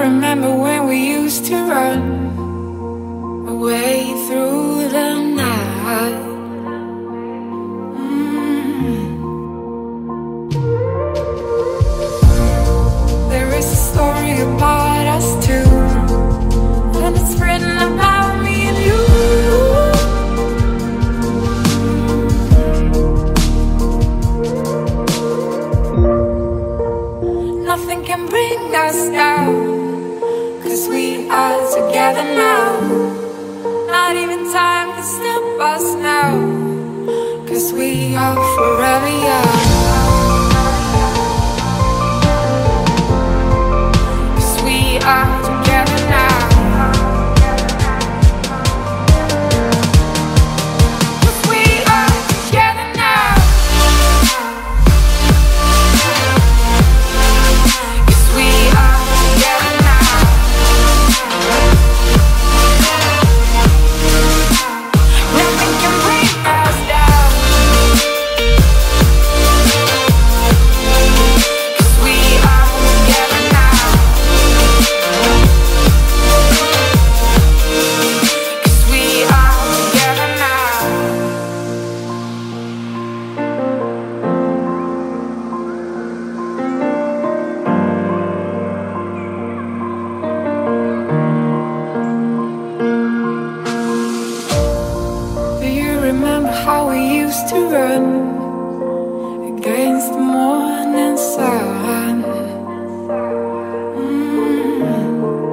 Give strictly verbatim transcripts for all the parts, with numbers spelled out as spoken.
remember when we used to run away through the night? Mm. There is a story about us two, and it's written about me and you. Nothing can bring us down, 'cause we are together now. Not even time can stop us now, 'cause we are forever young. 'Cause we are together now. 'Cause we are together now. 'Cause we are together now. Nothing can bring us down. 'Cause we are together now. 'Cause we are together now. Do you remember how we used to run against the morning sun? Mm.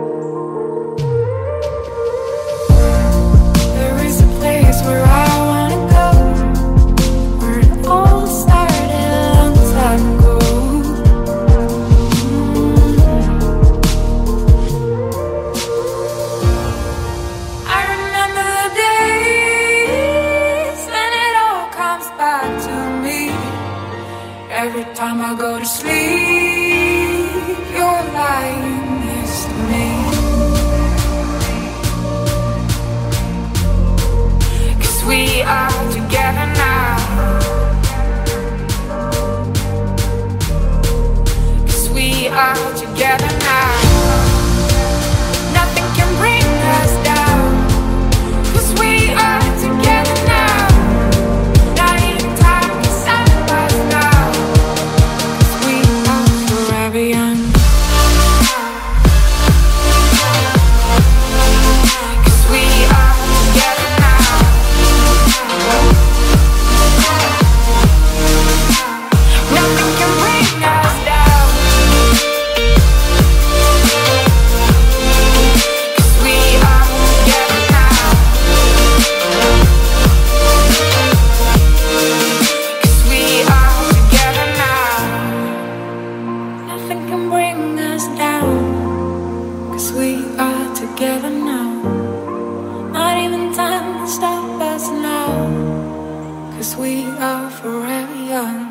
There is a place where I wanna go, where it all started a long time ago. I remember the days, and it all comes back to me. Every time I go to sleep, you're lying next to me. 'Cause we are together now. 'Cause we are together now. Nothing can bring us down. 'Cause we are together now. Not even time can stop us now. 'Cause we are forever young. 'Cause we are together now. Nothing can bring us down. 'Cause we are together now. 'Cause we are together now. Nothing can bring us down. 'Cause we are together now. Not even time can stop us now. 'Cause we are forever young.